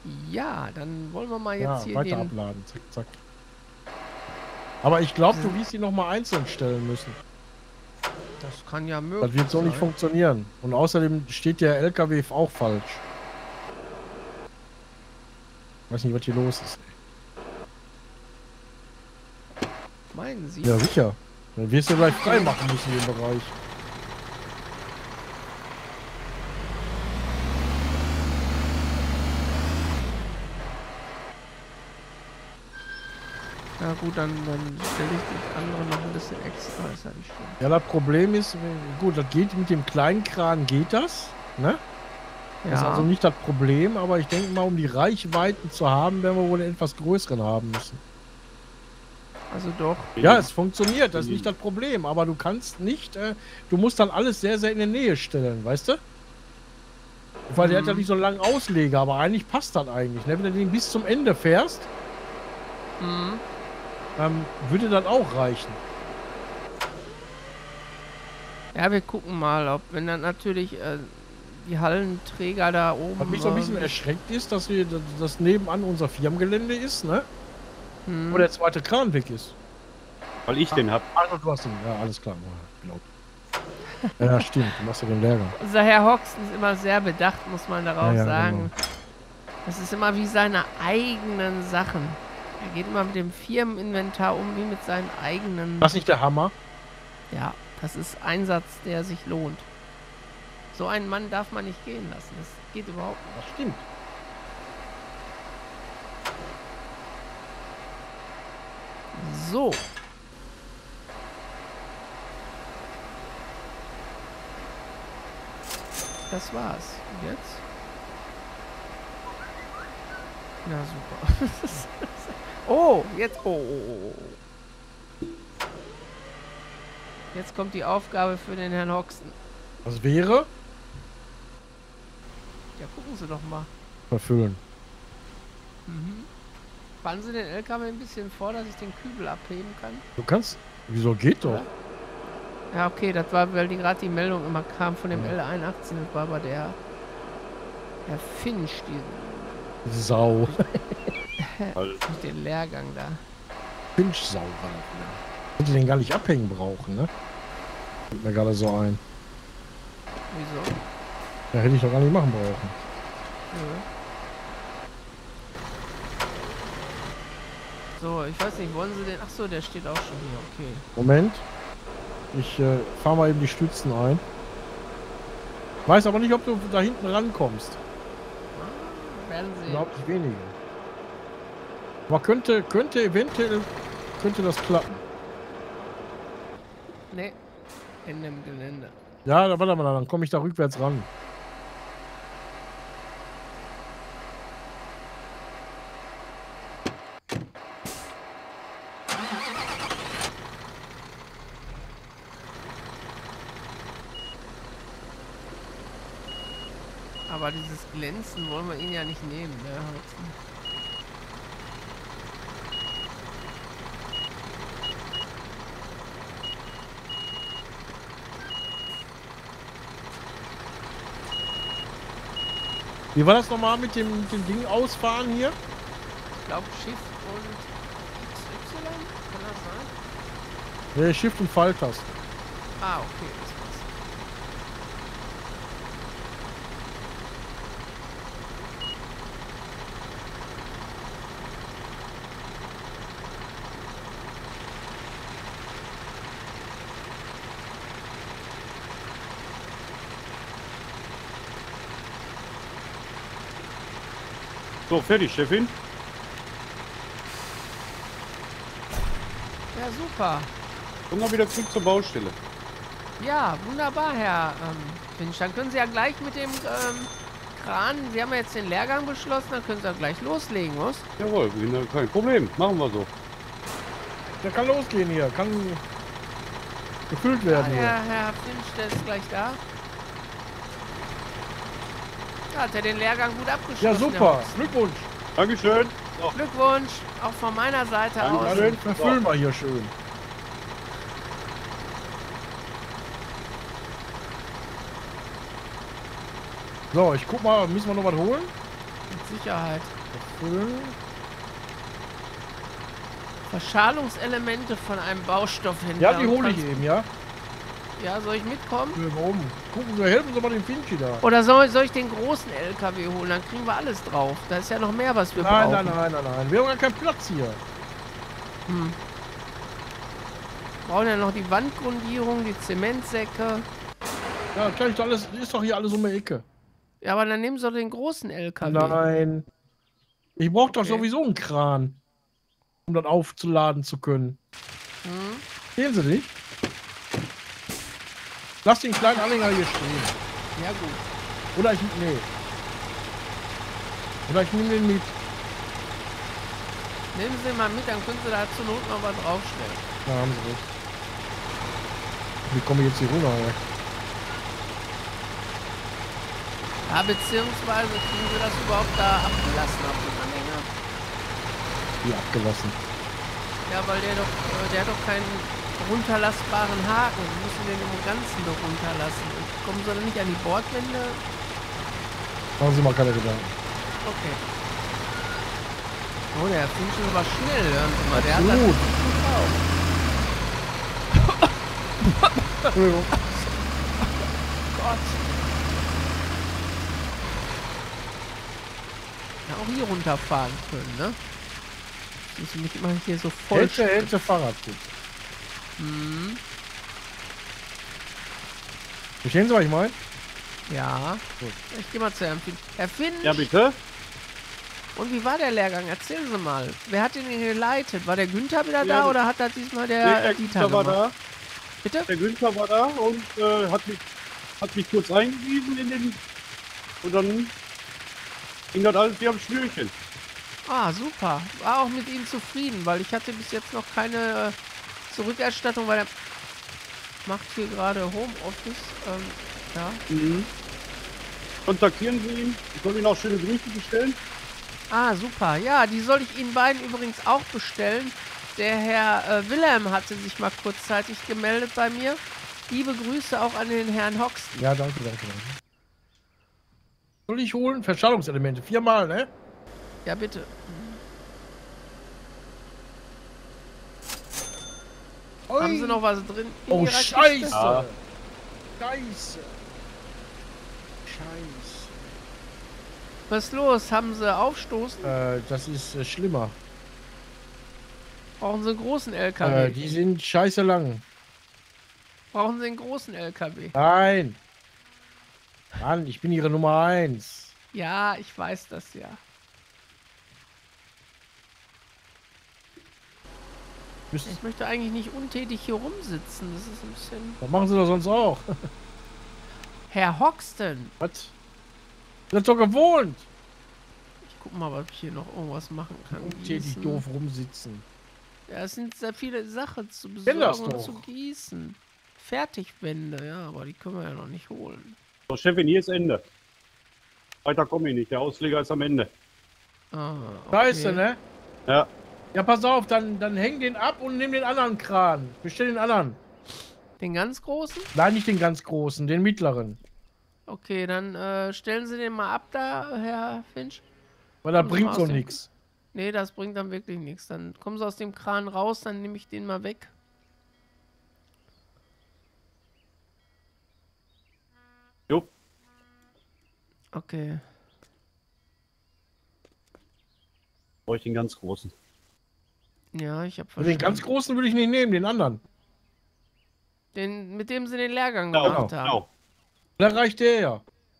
Ja, dann wollen wir mal Ja, jetzt hier weiter den... abladen. Zack, zack. Aber ich glaube, du wirst die nochmal einzeln stellen müssen. Das kann ja Das möglich wird so nicht sein. funktionieren. Und außerdem steht der LKW auch falsch. Weiß nicht, was hier los ist. Meinen Sie? Ja, sicher. Dann wirst du gleich frei machen müssen, den Bereich. Ja gut, dann stelle ich das andere noch ein bisschen extra. Ist ja nicht schlimm. Ja, das Problem ist, gut, das geht mit dem kleinen Kran, geht das, ne? Das ist also Ja, nicht das Problem, aber ich denke mal, um die Reichweiten zu haben, werden wir wohl einen etwas größeren haben müssen. also doch. Ja, es funktioniert, das ist nicht das Problem, aber du kannst nicht, du musst dann alles sehr, sehr in der Nähe stellen, weißt du? Weil der hat ja nicht so einen langen Ausleger, aber eigentlich passt das eigentlich, ne? Wenn du den bis zum Ende fährst, Mhm. würde das auch reichen. Ja, wir gucken mal, ob wenn dann natürlich die Hallenträger da oben... Was mich so ein bisschen erschreckt ist, dass das nebenan unser Firmengelände ist, ne? Wo hm. der zweite Kran weg ist. Weil ich den hab. Also du hast den, ja, alles klar. Genau. Ja, stimmt, du machst ja den Lehrgang. Unser Herr Hoxton ist immer sehr bedacht, muss man darauf Ja, sagen. genau. Das ist immer wie seine eigenen Sachen. Er geht immer mit dem Firmeninventar um wie mit seinen eigenen... Das ist nicht der Hammer? Ja, das ist Einsatz, der sich lohnt. So einen Mann darf man nicht gehen lassen. Das geht überhaupt nicht. Das stimmt. So. Das war's. Und jetzt? Na super. Oh, jetzt. Oh. Jetzt kommt die Aufgabe für den Herrn Hoxton. Was wäre? Ja, gucken Sie doch mal. Verfüllen. Fahren Sie den LKW ein bisschen vor, dass ich den Kübel abheben kann? Du kannst. Wieso geht doch? Ja, okay, das war, weil gerade die Meldung immer kam von dem L81. Das war aber der Finch, Sau. nicht den Lehrgang da. Finchsau war das wieder. Hätte den gar nicht abhängen brauchen, ne? Fällt mir gerade so ein. Wieso? Ja, hätte ich doch gar nicht machen brauchen. Ja. So, ich weiß nicht, wollen Sie den... Achso, der steht auch schon hier, okay. Moment. Ich fahre mal eben die Stützen ein. Weiß aber nicht, ob du da hinten rankommst. Werden Sie... Überhaupt nicht wenige. Aber könnte eventuell das klappen. Nee, in dem Gelände. Ja, warte mal, dann komme ich da rückwärts ran. Aber dieses Glänzen wollen wir ihn ja nicht nehmen, ne? Hudson? Wie war das nochmal mit dem Ding ausfahren hier? Ich glaube Shift und XY, kann das sein? Nee, Shift und Pfeiltaste. Ah, okay, das passt. So, fertig, Chefin. Ja, super. Und mal wieder zurück zur Baustelle. Ja, wunderbar, Herr Finch. Dann können Sie ja gleich mit dem Kran, Sie haben ja jetzt den Lehrgang beschlossen, dann können Sie ja gleich loslegen, was? Jawohl, kein Problem. Machen wir so. Der kann losgehen hier. Kann gefüllt werden hier. Herr Finch, der ist gleich da. Ja, hat er den Lehrgang gut abgeschlossen. Ja, Herr super. Hoxton. Glückwunsch. Dankeschön. So, Glückwunsch, auch von meiner Seite aus. Dankeschön. Verfüllen wir hier schön. So, ich guck mal, müssen wir noch was holen? Mit Sicherheit. Füllen. Verschalungselemente von einem Baustoffhändler. Ja, die hole ich eben, ja. Ja, soll ich mitkommen? Warum? Gucken Sie, helfen Sie mal dem Finchi da. Oder soll ich den großen LKW holen? Dann kriegen wir alles drauf. Da ist ja noch mehr, was wir Nein, brauchen. nein. Wir haben gar keinen Platz hier. Brauchen ja noch die Wandgrundierung, die Zementsäcke. Ja, kann ich doch alles, ist doch hier alles um die Ecke. Ja, aber dann nehmen Sie doch den großen LKW. Nein. Ich brauche doch Okay. sowieso einen Kran, um das aufzuladen zu können. Sehen Sie nicht? Lass den kleinen Anhänger hier stehen. Ja, gut. Oder ich nehme den mit. Nehmen Sie mal mit, dann können Sie da zur Not noch was draufstellen. Da haben Sie recht. Wie komme ich jetzt hier runter? Ja? Ja, beziehungsweise kriegen Sie das überhaupt da abgelassen auf den Anhänger? Wie abgelassen. Ja, weil der hat doch keinen runterlassbaren Haken. Sie müssen den im Ganzen doch runterlassen. Und kommen Sie dann nicht an die Bordwände? Machen Sie mal keine Gedanken. Okay. Oh, der Finch ist aber schnell, hören Sie mal. Der hat Absolut. das gut drauf. Entschuldigung. Gott. Ja, auch hier runterfahren können, ne? Ich muss mich immer hier so voll... Hälfte Fahrradkurs. Verstehen Sie, was ich meine? Ja. Gut. Ich gehe mal zu Herrn Finch. Herr Finch, Ja, bitte? und wie war der Lehrgang? Erzählen Sie mal. Wer hat den geleitet? War der Günther wieder da Ja, oder hat das diesmal Nee, der Dieter Günther war gemacht? da. Bitte? Der Günther war da und hat mich kurz eingewiesen in den... Und dann ging das alles wie am Schnürchen. Ah, super. War auch mit Ihnen zufrieden, weil ich hatte bis jetzt noch keine Zurückerstattung, weil er macht hier gerade Homeoffice. Ja. Kontaktieren Sie ihn. Ich soll Ihnen auch schöne Grüße bestellen. Ah, super. Ja, die soll ich Ihnen beiden übrigens auch bestellen. Der Herr Wilhelm hatte sich mal kurzzeitig gemeldet bei mir. Liebe Grüße auch an den Herrn Hoxton. Ja, danke. Soll ich holen? Verschallungselemente. 4-mal, ne? Ja, bitte. Haben Sie noch was drin? in Oh, Ihrer Scheiße! Kiste? Ja. Scheiße! Was ist los? Haben Sie Aufstoßen? Das ist schlimmer. Brauchen Sie einen großen LKW? Die sind scheiße lang. Brauchen Sie einen großen LKW? Nein! Mann, ich bin Ihre Nummer 1. Ja, ich weiß das ja. Ich möchte eigentlich nicht untätig hier rumsitzen. Das ist ein bisschen... Das machen Sie doch sonst auch. Herr Hoxton! Was? Das ist doch gewohnt. Ich guck mal, ob ich hier noch irgendwas machen kann. Untätig Gießen. doof rumsitzen. Ja, es sind sehr viele Sachen zu Kenn das besorgen und doch. zu gießen. Fertigwände, ja, aber die können wir ja noch nicht holen. So, Chefin, hier ist Ende. Weiter komme ich nicht. Der Ausleger ist am Ende. Ah, Scheiße, ne? Ja. Ja, pass auf, dann häng den ab und nimm den anderen Kran. Bestell den anderen. Den ganz großen? Nein, nicht den ganz großen, den mittleren. Okay, dann stellen Sie den mal ab da, Herr Finch. Weil da Kommen Sie bringt mal so aus dem- nichts. Nee, das bringt dann wirklich nichts. Dann kommen Sie aus dem Kran raus, dann nehme ich den mal weg. Jo. Okay. Brauche ich den ganz großen. Ja, ich habe Den verstanden. ganz großen würde ich nicht nehmen, den anderen. Den, mit dem Sie den Lehrgang Genau, gemacht haben. genau. Da reicht der ja.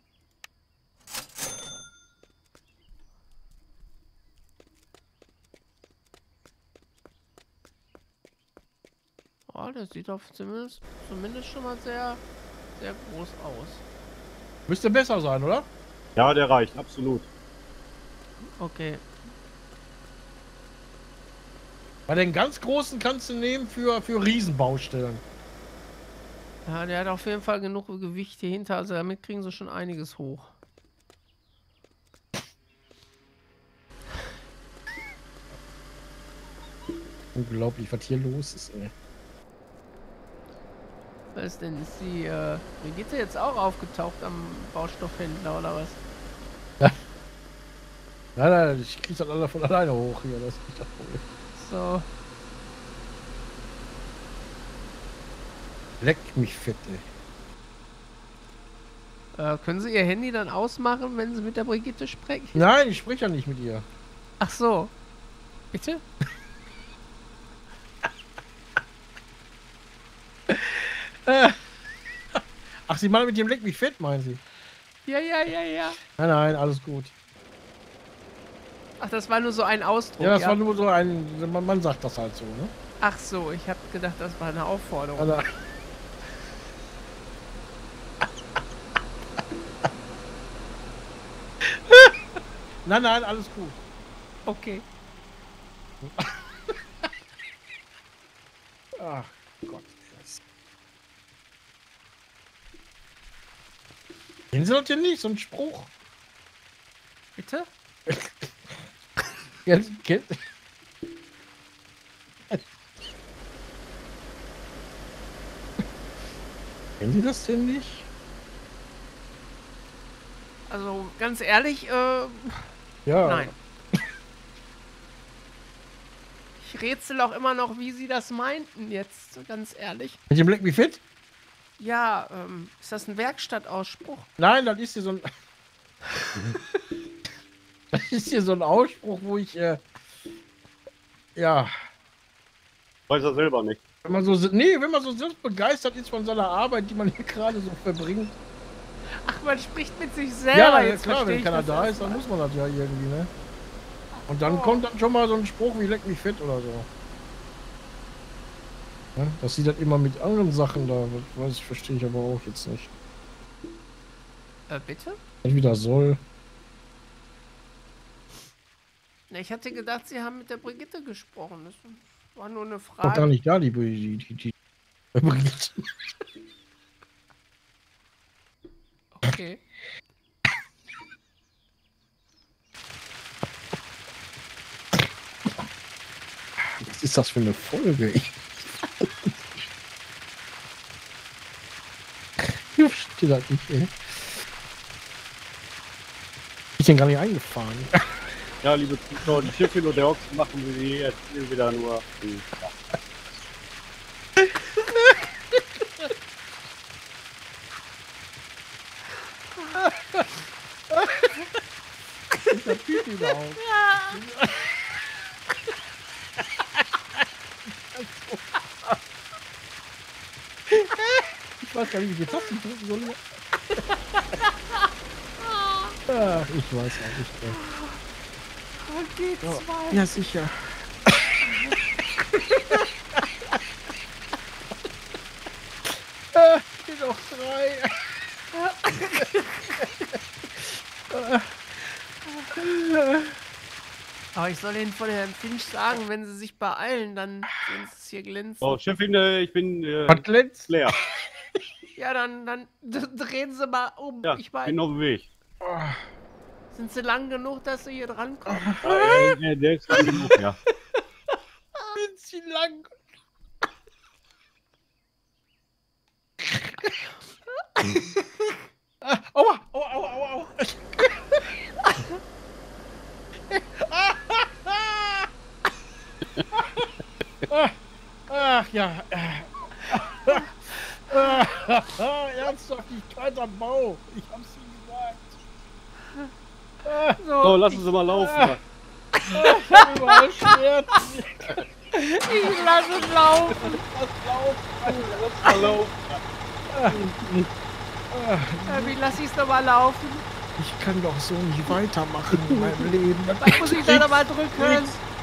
Oh, der sieht doch zumindest schon mal sehr, sehr groß aus. Müsste besser sein, oder? Ja, der reicht, absolut. Okay. Bei den ganz großen kannst du nehmen für Riesenbaustellen. Ja, der hat auf jeden Fall genug Gewicht hier hinter, also damit kriegen sie schon einiges hoch. Unglaublich, was hier los ist, ey. Was ist denn? Ist die Brigitte jetzt auch aufgetaucht am Baustoffhändler oder was? Nein, nein, ich krieg das alle von alleine hoch hier, das ist nicht das Problem. So. Leck mich fett, ey. Können Sie Ihr Handy dann ausmachen, wenn Sie mit der Brigitte sprechen? Nein, ich spreche ja nicht mit ihr. Ach so. Bitte? Ach, Sie meinen mit dem Leck mich fett, meinen Sie? Ja, ja, ja, ja. Nein, nein, alles gut. Ach, das war nur so ein Ausdruck. Ja, das war nur so ein, man sagt das halt so, ne? Ach so, ich habe gedacht, das war eine Aufforderung. Also, nein, nein, alles gut. Okay. Ach Gott. Kennen Sie das denn nicht, so ein Spruch? Bitte? Kennen Sie das denn nicht? Also, ganz ehrlich, Ja. nein. Ich rätsel auch immer noch, wie Sie das meinten jetzt, ganz ehrlich. Mit dem Leck mich fett? Ja, ist das ein Werkstattausspruch? Nein, das ist hier so ein. Das ist hier so ein Ausspruch, wo ich, ja, Weiß er selber nicht. wenn man so, nee, wenn man so selbst begeistert ist von seiner Arbeit, die man hier gerade so verbringt. Ach, man spricht mit sich selber. Ja, jetzt klar, verstehe wenn ich keiner das da erst ist, dann mal. muss man das ja irgendwie, ne? Und dann Oh. kommt dann schon mal so ein Spruch wie leck mich fett oder so. Ja, dass sie das immer mit anderen Sachen da, das weiß ich, verstehe ich aber auch jetzt nicht. Bitte? Was wieder soll. Na, ich hatte gedacht, Sie haben mit der Brigitte gesprochen. Das war nur eine Doch gar Frage. nicht da, die Brigitte. Okay. Was ist das für eine Folge? Ich verstehe das nicht, ey. Ich bin gar nicht eingefahren. Ja, liebe Zuschauer, die Schiffin und der Ochsen machen wir die jetzt wieder nur. Der Typ wieder auf. Ich weiß gar nicht, wie die Tasten drücken soll. Ach, ich weiß auch nicht mehr. G2. Ja, sicher. Geht auch 3. Aber ich soll Ihnen von Herrn Finch sagen, wenn Sie sich beeilen, dann sehen Sie es hier glänzen. Oh, Chefin, ich bin Was glänzt? leer. Ja, dann drehen Sie mal um. Ja, Ich bin meine, auf dem Weg. sind Sie lang genug, dass Sie hier drankommen? Ja, der ist lang genug, ja. Sind sie lang? Aua, aua, aua, aua, aua. Ach ja. Ernsthaftigkeit am Bau. Ich hab's Ihnen gesagt. So, lassen Sie mal laufen. Ich hab überall Schmerzen. Ich lasse es laufen. Mal laufen. Wie lasse ich es nochmal laufen? Ich kann doch so nicht weitermachen in meinem Leben. Was muss ich da nochmal drücken?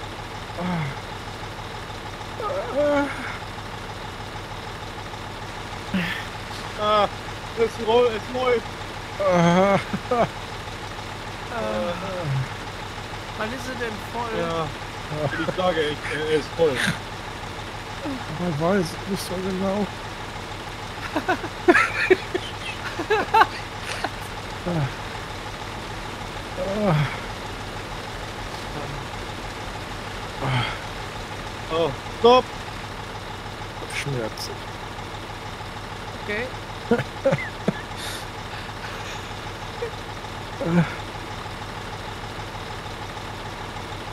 Ah, es läuft. Wann ist sie denn voll? Ja, ich sage, er ist voll. Man weiß es nicht so genau. Oh, stopp. Schmerzen. Okay.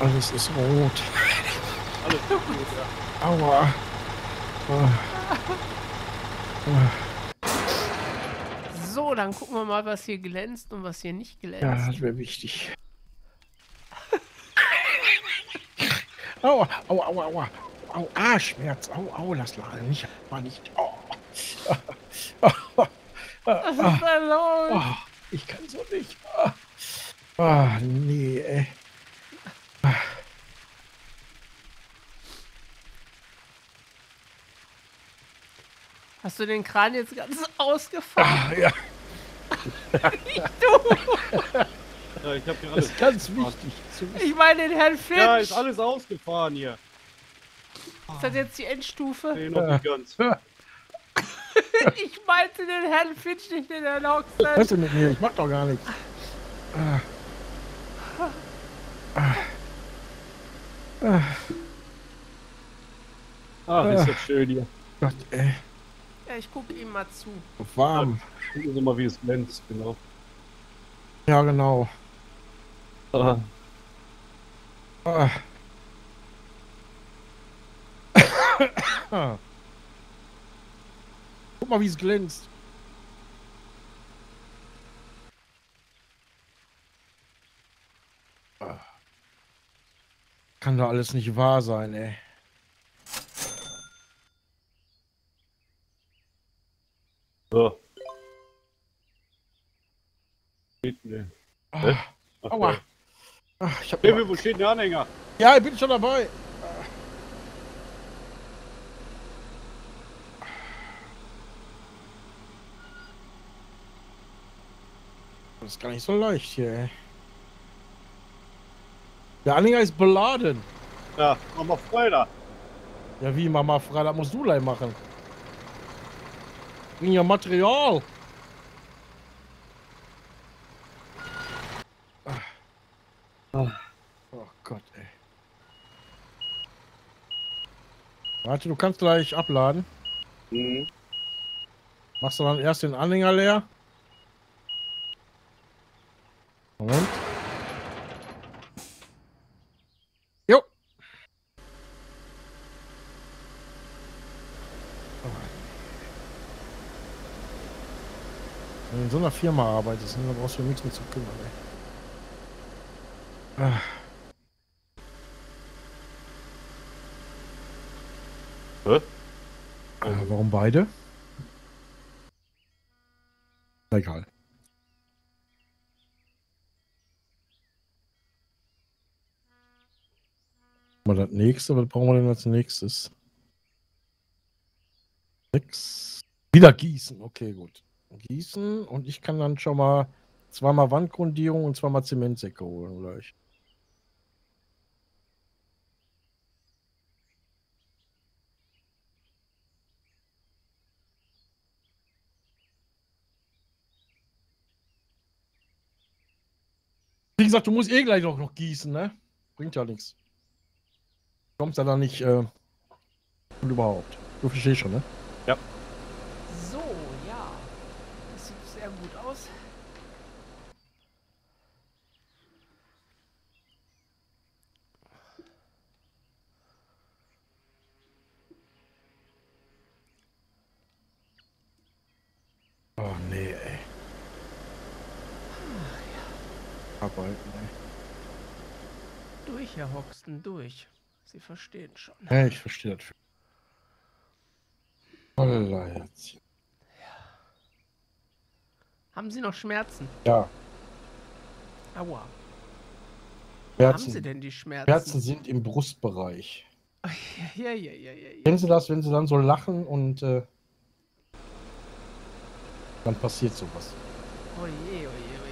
Alles ist rot. Alles ist gut, ja. Aua. So, dann gucken wir mal, was hier glänzt und was hier nicht Ja, glänzt. das wäre wichtig. Aua, aua, aua, aua. Au, Schmerz. Au, au, lass nicht. Mal nicht. Oh. Was ist da los? Oh, ich kann so nicht. Nee, ey. Hast du den Kran jetzt ganz ausgefahren? Ja, Ja, ich habe hier das alles. ist ganz wichtig. Ich meine den Herrn Finch. Ja, ist alles ausgefahren hier. Ist das jetzt die Endstufe? Nee, noch nicht ganz. Ich meinte den Herrn Finch, nicht den Herrn Was Hoxton. ist denn mit mir? Ich mach doch gar nichts. Ach, ist das schön hier. Gott, ey. Ja, ich gucke ihm mal zu. Warm. Gucken Sie mal, wie es glänzt, genau. Ja, genau. Ah. Ah. Guck mal, wie es glänzt. Kann doch alles nicht wahr sein, ey. So. Steht denn? Ah. Ach, Aua. Ach, ich hab Baby, wo steht der Anhänger? ja, ich bin schon dabei. Das ist gar nicht so leicht hier, ey. Der Anhänger ist beladen. Ja, mach mal frei da. Ja, wie, Mama, frei, das musst du gleich machen. Bring ja Material. Oh Gott, ey. Warte, du kannst gleich abladen. Mhm. Machst du dann erst den Anhänger leer? Moment. Jo. Wenn du in so einer Firma arbeitest, dann brauchst du nichts mehr zu kümmern, ey. Hä? Warum beide? Egal. Mal das nächste, was brauchen wir denn als nächstes? 6. Wieder gießen, okay, gut. Gießen und ich kann dann schon mal zweimal Wandgrundierung und zweimal Zementsäcke holen gleich. Wie gesagt, du musst eh gleich noch gießen, ne? Bringt ja nichts. Kommst ja dann nicht und überhaupt. Du verstehst schon, ne? Ja. So, ja. Das sieht sehr gut aus. Oh nee, ey. Arbeiten, ey. Durch, Herr Hoxton, durch. Sie verstehen schon. Ja, ich verstehe das. Holla jetzt. Haben Sie noch Schmerzen? Ja, Aua. Wo haben Sie Schmerzen. denn die Schmerzen? Schmerzen sind im Brustbereich. Ja. Kennen Sie das, wenn Sie dann so lachen und dann passiert sowas? Oje.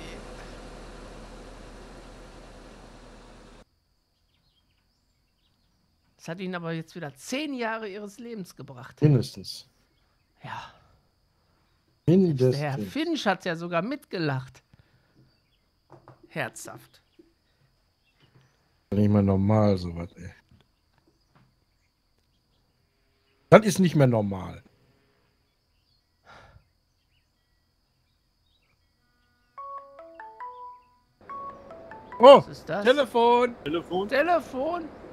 Das hat Ihnen aber jetzt wieder 10 Jahre Ihres Lebens gebracht. Mindestens. Ja. Der Herr Mindestens. Finch hat ja sogar mitgelacht. Herzhaft. Nicht mehr normal, sowas, ey. Das ist nicht mehr normal. Oh, Was ist das? Telefon. Telefon. Telefon.